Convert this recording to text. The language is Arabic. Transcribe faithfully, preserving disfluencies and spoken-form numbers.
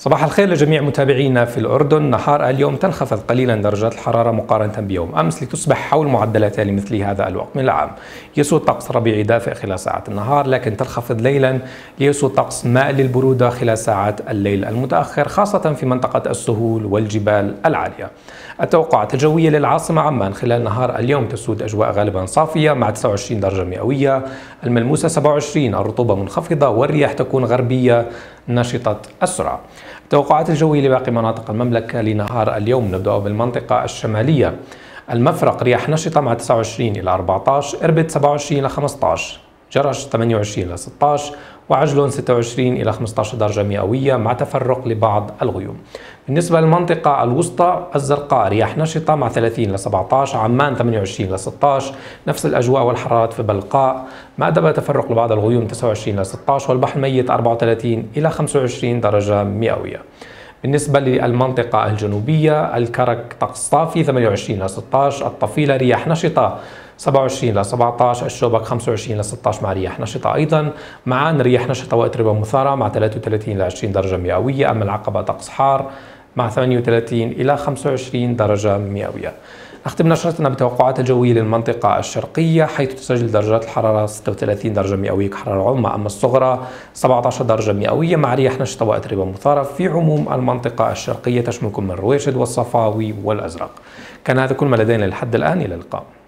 صباح الخير لجميع متابعينا في الأردن. نهار اليوم تنخفض قليلا درجات الحرارة مقارنة بيوم أمس لتصبح حول معدلاتها لمثل هذا الوقت من العام. يسود طقس ربيعي دافئ خلال ساعات النهار، لكن تنخفض ليلا ليسود طقس مائل للبرودة خلال ساعات الليل المتأخر، خاصة في منطقة السهول والجبال العالية. التوقعات الجوية للعاصمة عمان خلال نهار اليوم تسود أجواء غالبا صافية مع تسعة وعشرين درجة مئوية، الملموسة سبعة وعشرين، الرطوبة منخفضة والرياح تكون غربية نشطة السرعة. التوقعات الجوية لباقي مناطق المملكة لنهار اليوم نبدأ بالمنطقة الشمالية. المفرق رياح نشطة مع تسعة وعشرين إلى أربعة عشر، إربد سبعة وعشرين إلى خمسة عشر، جرش ثمانية وعشرين إلى ستة عشر، وعجلون ستة وعشرين إلى خمسة عشر درجة مئوية مع تفرق لبعض الغيوم. بالنسبة للمنطقة الوسطى الزرقاء رياح نشطة مع ثلاثين إلى سبعة عشر، عمان ثمانية وعشرين إلى ستة عشر، نفس الأجواء والحرارات في بلقاء مأدبة تفرق لبعض الغيوم تسعة وعشرين إلى ستة عشر، والبحر الميت أربعة وثلاثين إلى خمسة وعشرين درجة مئوية. بالنسبة للمنطقة الجنوبية الكرك طقس صافي ثمانية وعشرين إلى ستة عشر، الطفيلة رياح نشطة سبعة وعشرين إلى سبعة عشر، الشوبك خمسة وعشرين إلى ستة عشر مع رياح نشطة أيضا، معان رياح نشطة وأتربة مثارة مع ثلاثة وثلاثين إلى عشرين درجة مئوية، أما العقبة طقس حار مع ثمانية وثلاثين إلى خمسة وعشرين درجة مئوية. نختم نشرتنا بتوقعات الجوية للمنطقة الشرقية، حيث تسجل درجات الحرارة ستة وثلاثين درجة مئوية كحرارة عظمى، أما الصغرى سبعة عشر درجة مئوية مع رياح نشطة وأتربة مثارة. في عموم المنطقة الشرقية تشملكم من رويشد والصفاوي والأزرق. كان هذا كل ما لدينا لحد الآن، إلى اللقاء.